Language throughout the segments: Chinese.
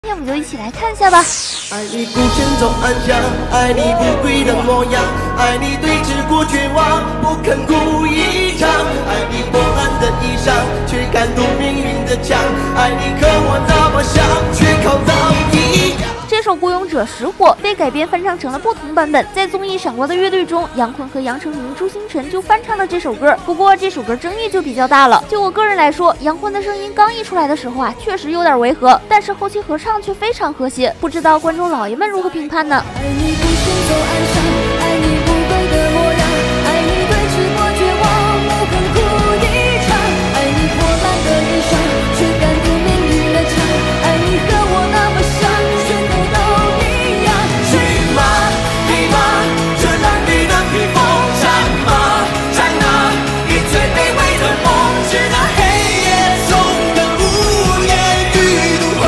今天我们就一起来看一下吧。 爱你孤身走暗巷，爱你不跪的模样，爱你对峙过绝望，不肯哭一场，爱你破烂的衣裳，却敢堵命运的枪，爱你和我那么像，却靠到一样。 这首《孤勇者》实火，被改编翻唱成了不同版本。在综艺《闪光的乐队》中，杨坤和杨丞琳、朱星辰就翻唱了这首歌。不过这首歌争议就比较大了。就我个人来说，杨坤的声音刚一出来的时候啊，确实有点违和，但是后期合唱却非常和谐。不知道观众老爷们如何评判呢？ 爱你孤身走暗巷，爱你不跪的模样，爱你对峙过绝望，不肯哭一场，爱你破烂的衣裳，却敢堵命运的枪，爱你和我那么像，全都一样。 去吗？可以吗？这褴褛的披风，战吗？战啊！以最卑微的梦，直到黑夜中的无言与怒吼。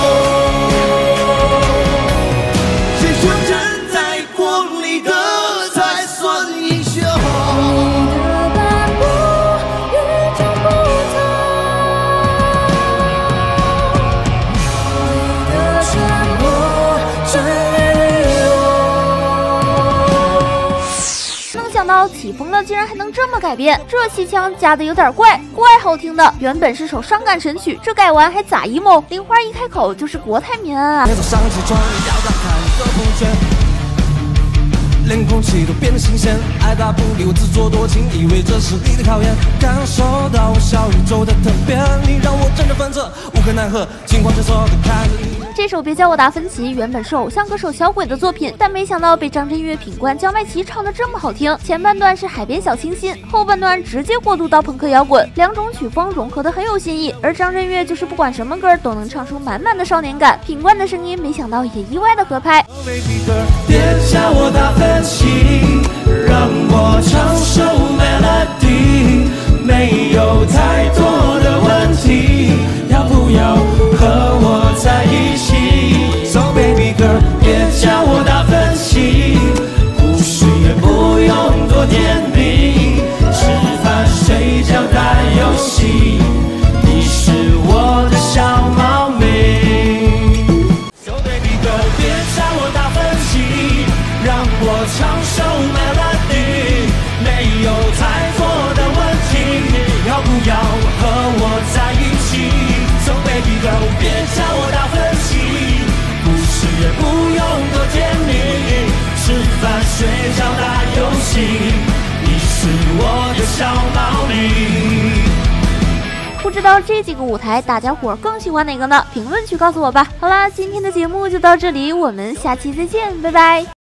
谁说站在光里的才算英雄？ 你的漫步与众不同，你的沉默真能想到起风了竟然还能这么改编，这戏腔加的有点怪好听的。原本是首伤感神曲，这改完还咋 emo？玲花一开口就是国泰民安啊！ 每早上起床要打开个朋友圈，连空气都变得新鲜，爱答不理我自作多情，以为这是你的考验，感受到我小宇宙的特别，你让我辗转反侧，无可奈何，惊慌失措地看着你。 这首《别叫我达芬奇》原本是偶像歌手小鬼的作品，但没想到被张震岳、品冠、焦麦琪唱得这么好听。前半段是海边小清新，后半段直接过渡到朋克摇滚，两种曲风融合的很有新意。而张震岳就是不管什么歌都能唱出满满的少年感，品冠的声音没想到也意外的合拍。 别叫我达芬奇，让我唱首 melody， 没有太多的问题，要不要和我在一起 ？So baby girl， 别叫我达芬奇，故事也不用多甜蜜，吃饭睡觉打游戏，你是我的小猫咪。So baby girl， 别叫我达芬奇，让我唱首 melody， 没有太多的问题，要不要和我在一起 ？So baby girl， 别叫我达芬奇，故事也不用多甜蜜，吃饭睡觉打游戏，你是我的小猫咪。 不知道这几个舞台大家伙更喜欢哪个呢？评论区告诉我吧。好啦，今天的节目就到这里，我们下期再见，拜拜。